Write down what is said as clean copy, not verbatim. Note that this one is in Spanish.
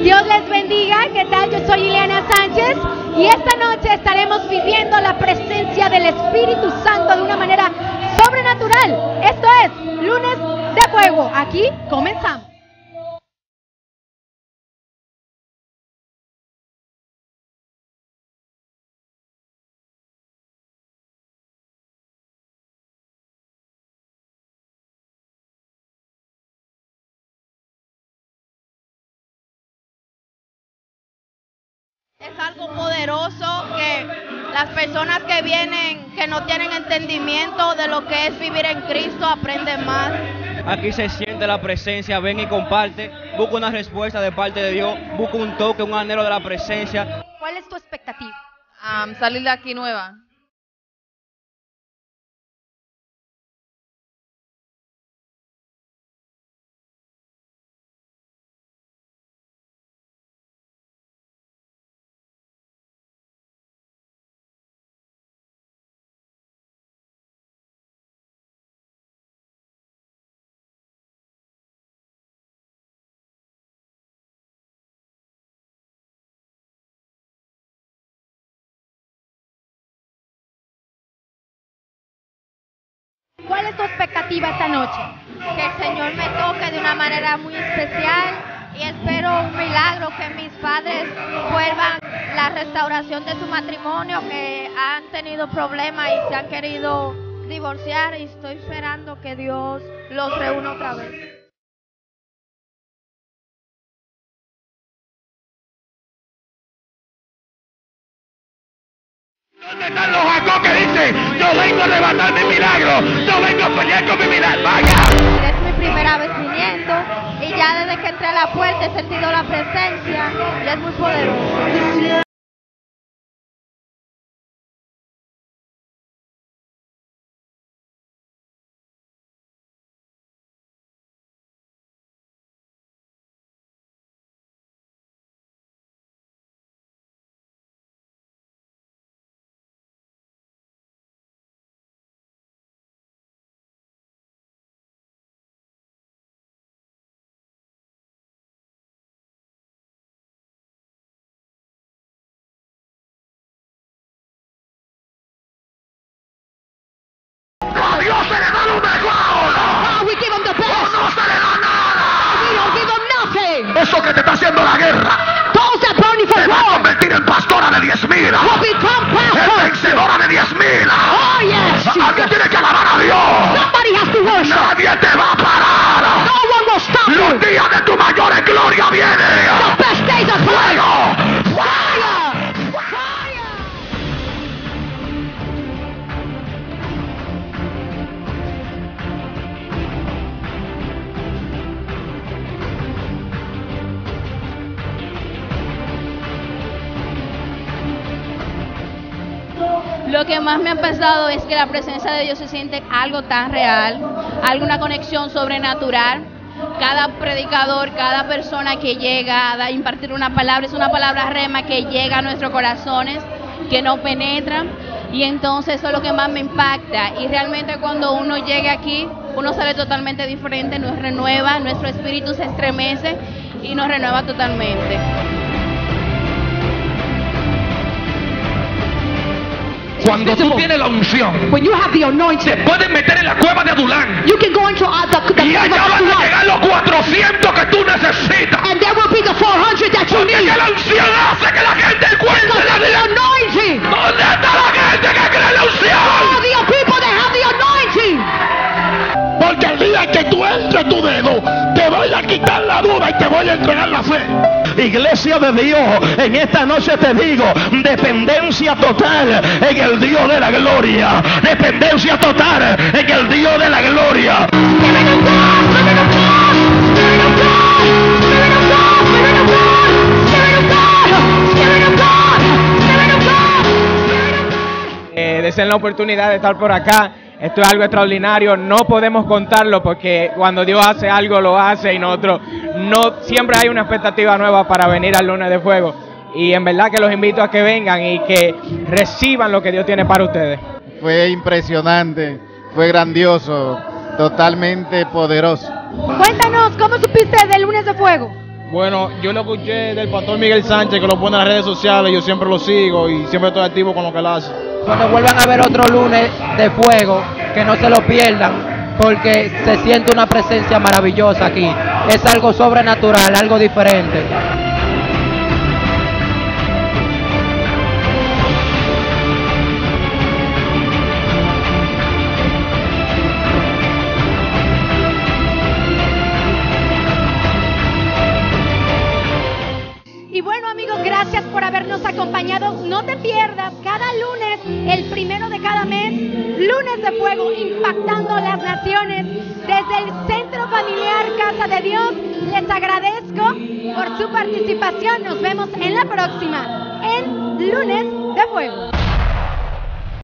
Dios les bendiga. ¿Qué tal? Yo soy Ileana Sánchez y esta noche estaremos viviendo la presencia del Espíritu Santo de una manera sobrenatural. Esto es Lunes de Fuego. Aquí comenzamos. Es algo poderoso que las personas que vienen, que no tienen entendimiento de lo que es vivir en Cristo, aprenden más. Aquí se siente la presencia, ven y comparte, busca una respuesta de parte de Dios, busca un toque, un anhelo de la presencia. ¿Cuál es tu expectativa? Salir de aquí nueva. ¿Cuál es tu expectativa esta noche? Que el Señor me toque de una manera muy especial y espero un milagro, que mis padres vuelvan la restauración de su matrimonio, que han tenido problemas y se han querido divorciar, y estoy esperando que Dios los reúna otra vez. ¿Dónde están los Jacob que dicen, yo vengo a levantar mi milagro, yo vengo a pelear con mi milagro? ¡Vaya! Es mi primera vez viniendo y ya desde que entré a la puerta he sentido la presencia y es muy poderoso. ¡A Dios se le da lo mejor! Oh, we give him the best. ¡No se le da nada! We don't give him nothing. Eso que te está haciendo la guerra Those that burn you for te va a war convertir en pastora de 10,000, will become en pastors. vencedora de 10,000. Oh, yes, Alguien Jesus. tiene que alabar a Dios. Somebody has to worship. Nadie te va a parar. No one will stop you. Los días de tu mayor gloria The vienen. best days are coming. ¡Fuego! Fire! Fire! Lo que más me ha pasado es que la presencia de Dios se siente algo tan real, alguna conexión sobrenatural. Cada predicador, cada persona que llega a impartir una palabra, es una palabra rema que llega a nuestros corazones, que nos penetra, y entonces eso es lo que más me impacta. Y realmente cuando uno llega aquí, uno sale totalmente diferente, nos renueva, nuestro espíritu se estremece y nos renueva totalmente. Cuando tú tienes la unción, When you have the te anointing, puedes meter en la cueva de Adulán you can go into the y cave allá of van a Adullam, llegar los 400 que tú necesitas. and there will be the 400 that you Porque need. que la unción hace que la gente encuentre Because la of the vida. anointing. ¿Dónde está la gente que cree la All unción? the people that have the anointing. Porque el día que tú entres tu dedo, te voy a quitar la duda y te voy a entregar la fe. Iglesia de Dios, en esta noche te digo, dependencia total en el Dios de la gloria. Dependencia total en el Dios de la gloria. Spirit of God, Spirit of God, Spirit of God, Spirit of God, Spirit of God, Spirit of God, Spirit of God, Spirit of God, Spirit of God. Deseen la oportunidad de estar por acá. Esto es algo extraordinario, no podemos contarlo porque cuando Dios hace algo lo hace y nosotros no, siempre hay una expectativa nueva para venir al Lunes de Fuego, y en verdad que los invito a que vengan y que reciban lo que Dios tiene para ustedes. Fue impresionante, fue grandioso, totalmente poderoso. Cuéntanos, ¿cómo supiste del Lunes de Fuego? Bueno, yo lo escuché del pastor Miguel Sánchez, que lo pone en las redes sociales, yo siempre lo sigo y siempre estoy activo con lo que él hace. Cuando vuelvan a ver otro lunes de fuego, que no se lo pierdan, porque se siente una presencia maravillosa aquí. Es algo sobrenatural, algo diferente. Y bueno, amigos, gracias por habernos acompañado. No te pierdas cada lunes, el primero de cada mes, Lunes de Fuego, impactando las naciones. Desde el Centro Familiar Casa de Dios, les agradezco por su participación. Nos vemos en la próxima, en Lunes de Fuego.